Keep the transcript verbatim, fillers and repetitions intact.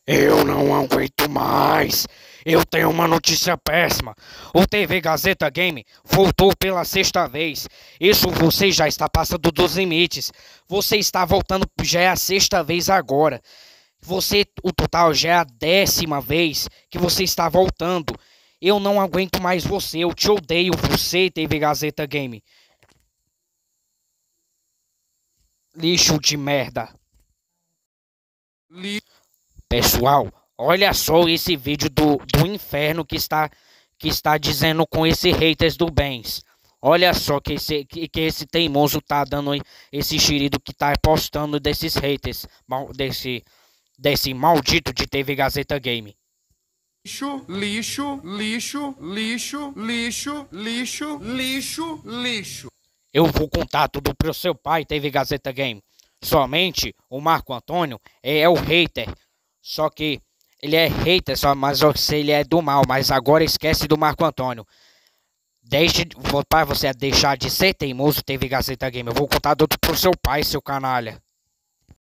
Eu não aguento mais. Eu tenho uma notícia péssima. O T V Gazeta Game voltou pela sexta vez. Isso você já está passando dos limites. Você está voltando, já é a sexta vez agora. Você, o total já é a décima vez que você está voltando. Eu não aguento mais você. Eu te odeio, você, T V Gazeta Game. Lixo de merda. Li... Pessoal, olha só esse vídeo do, do inferno que está, que está dizendo com esse haters do bens. Olha só que esse, que, que esse teimoso tá dando esse xerido que tá postando desses haters. Mal, desse, desse maldito de T V Gazeta Game. Lixo, lixo, lixo, lixo, lixo, lixo, lixo, lixo. Eu vou contar tudo pro seu pai, T V Gazeta Game. Somente o Marco Antônio é, é o hater. Só que ele é hater, só, mas ele é do mal. Mas agora esquece do Marco Antônio. Deixe para você deixar de ser teimoso, T V Gazeta Game. Eu vou contar tudo pro seu pai, seu canalha.